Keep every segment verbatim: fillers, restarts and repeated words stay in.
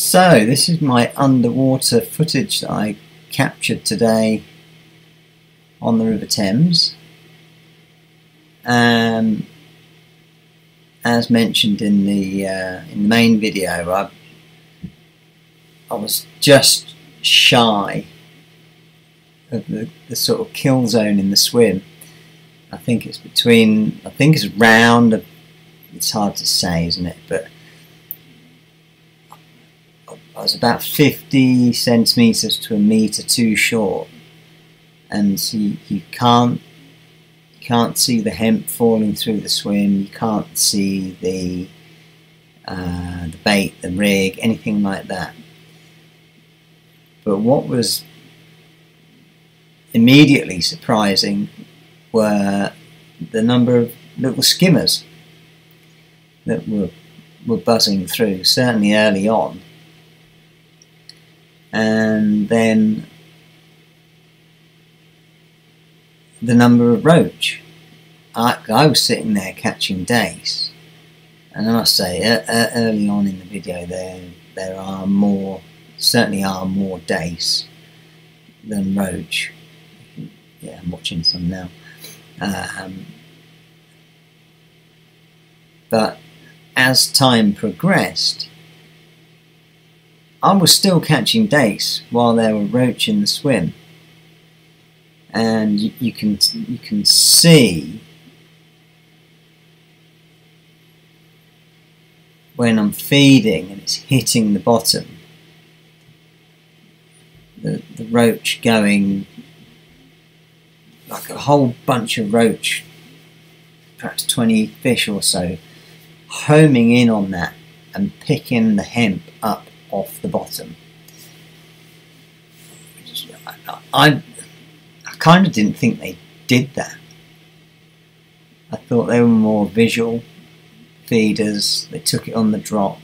So this is my underwater footage that I captured today on the River Thames. Um, as mentioned in the uh, in the main video, I, I was just shy of the, the sort of kill zone in the swim. I think it's between, I think it's round, it's hard to say, isn't it? But I was about fifty centimetres to a metre too short, and so you, you can't you can't see the hemp falling through the swim. You can't see the uh, the bait, the rig, anything like that. But what was immediately surprising were the number of little skimmers that were were buzzing through, certainly early on. And then the number of roach. I, I was sitting there catching dace, and I must say, uh, uh, early on in the video, there there are more, certainly are more dace than roach. Yeah, I'm watching some now. Um, but as time progressed, I was still catching dace while there were roach in the swim, and you, you can you can see when I'm feeding and it's hitting the bottom, the the roach going, like a whole bunch of roach, perhaps twenty fish or so, homing in on that and picking the hemp up off the bottom. I, I, I kind of didn't think they did that. I thought they were more visual feeders. They took it on the drop,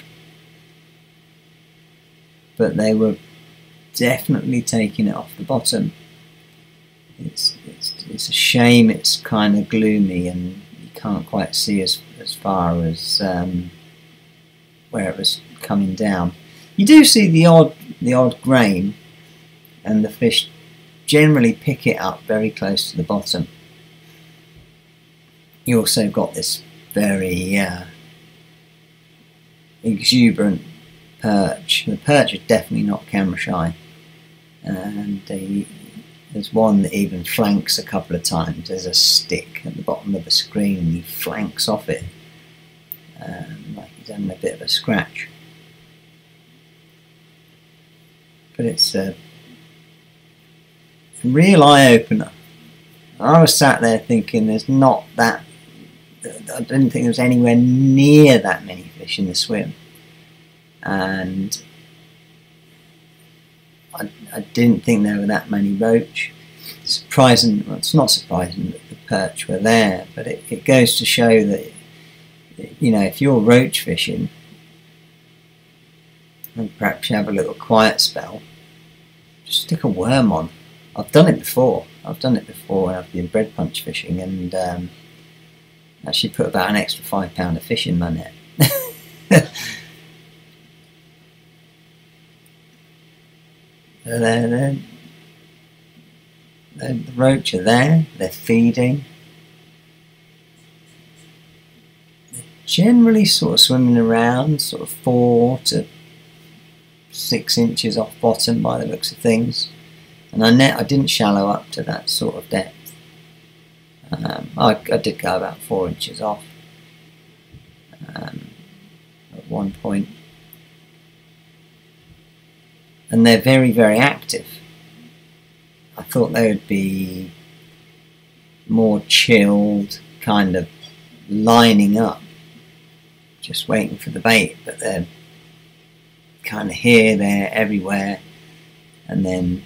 but they were definitely taking it off the bottom. It's, it's, it's a shame it's kind of gloomy and you can't quite see as, as far as um, where it was coming down. You do see the odd, the odd grain, and the fish generally pick it up very close to the bottom. You also got this very uh, exuberant perch. The perch are definitely not camera shy, and they, there's one that even flanks a couple of times. There's a stick at the bottom of the screen and he flanks off it, um, like he's having a bit of a scratch. But it's a real eye-opener. I was sat there thinking there's not that, I didn't think there was anywhere near that many fish in the swim. And I, I didn't think there were that many roach. Surprising, well, it's not surprising that the perch were there, but it, it goes to show that, you know, if you're roach fishing, and perhaps you have a little quiet spell, just stick a worm on. I've done it before. I've done it before when I've been bread punch fishing, and um, actually put about an extra five pound of fish in my net. So they're, they're, they're, the roach are there, they're feeding. They're generally sort of swimming around, sort of four to six inches off bottom by the looks of things, and I net I didn't shallow up to that sort of depth. Um, I, I did go about four inches off um, at one point, and they're very very active. I thought they would be more chilled, kind of lining up, just waiting for the bait, but they're kind of here, there, everywhere, and then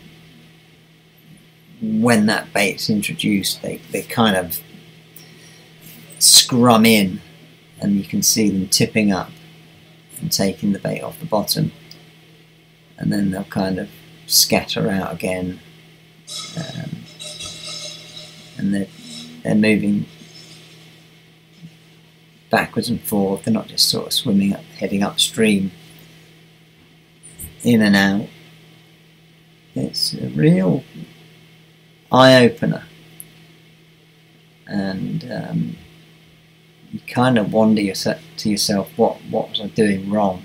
when that bait's introduced, they, they kind of scrum in, and you can see them tipping up and taking the bait off the bottom, and then they'll kind of scatter out again, um, and they're, they're moving backwards and forth. They're not just sort of swimming up, heading upstream. in and out. It's a real eye-opener, and um, you kind of wonder yourself, to yourself, what, what was I doing wrong?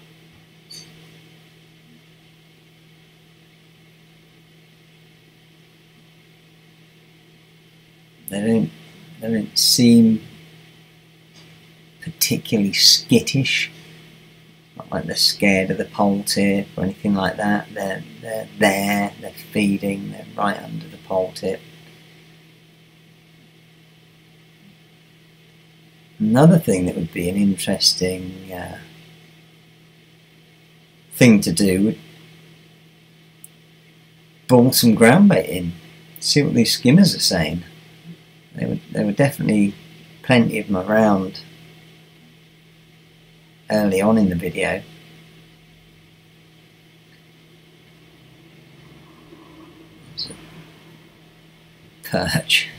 They don't, they don't seem particularly skittish, not like they're scared of the pole tip or anything like that. They're, they're there, they're feeding, they're right under the pole tip. Another thing that would be an interesting uh, thing to do would ball some ground bait in, see what these skimmers are saying. There were, there were definitely plenty of them around early on in the video. There's a perch.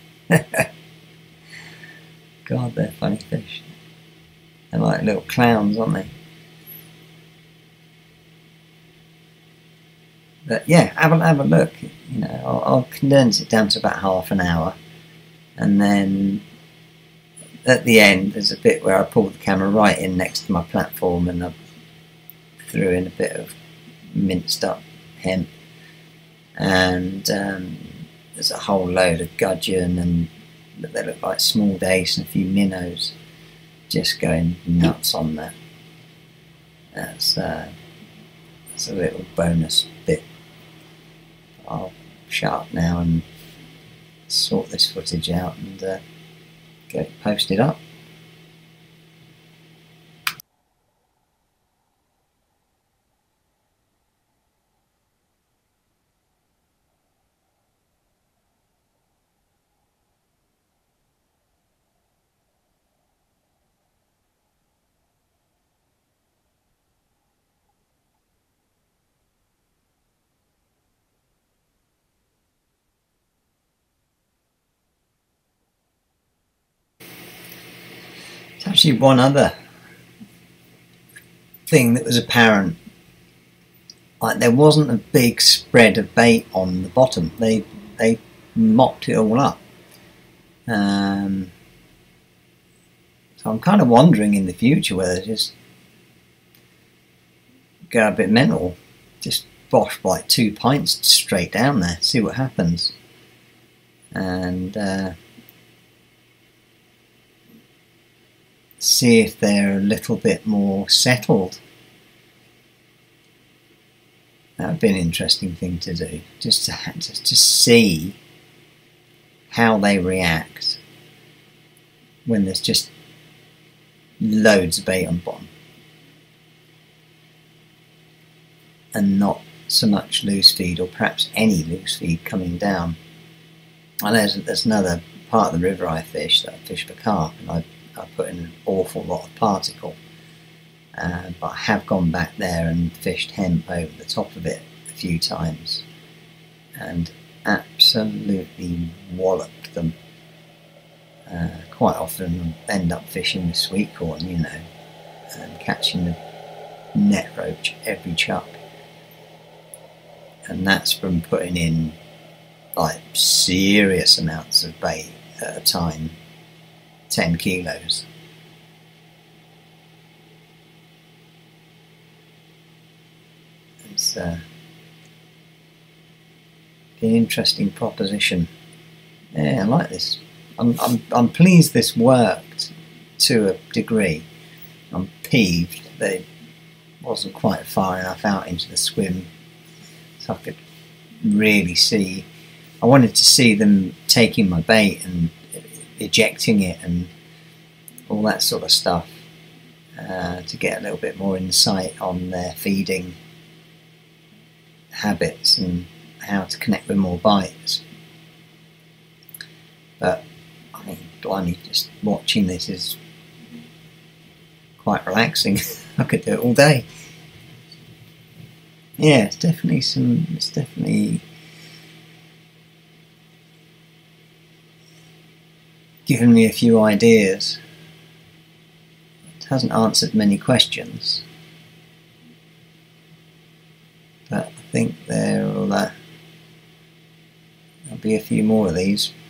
God, they're funny fish. They're like little clowns, aren't they? But yeah, have a, have a look. You know, I'll, I'll condense it down to about half an hour. And then at the end there's a bit where I pulled the camera right in next to my platform and I threw in a bit of minced up hemp, and um, there's a whole load of gudgeon, and they look like small dace and a few minnows, just going nuts on that. That's, uh, that's a little bonus bit. I'll shut up now and sort this footage out and uh, get it posted up. There's actually one other thing that was apparent. Like, there wasn't a big spread of bait on the bottom. They they mopped it all up. Um, so I'm kind of wondering in the future whether just go a bit mental, just bosh like two pints straight down there, see what happens, and uh, see if they're a little bit more settled. That would be an interesting thing to do, just to, just to see how they react when there's just loads of bait on the bottom and not so much loose feed, or perhaps any loose feed coming down. I know there's, there's another part of the river I fish that I fish for carp, and I, I put in an awful lot of particle. Uh, but I have gone back there and fished hemp over the top of it a few times and absolutely walloped them. Uh, quite often end up fishing with sweet corn, you know, and catching the net roach every chuck. And that's from putting in like serious amounts of bait at a time, ten kilos. It's uh, an interesting proposition. Yeah, I like this. I'm, I'm, I'm pleased this worked to a degree. I'm peeved that it wasn't quite far enough out into the swim so I could really see. I wanted to see them taking my bait and ejecting it and all that sort of stuff, uh, to get a little bit more insight on their feeding habits and how to connect with more bites. But I mean, blimey, just watching this is quite relaxing. I could do it all day. Yeah, it's definitely some. It's definitely given me a few ideas. It hasn't answered many questions. think there'll, uh, there'll be a few more of these.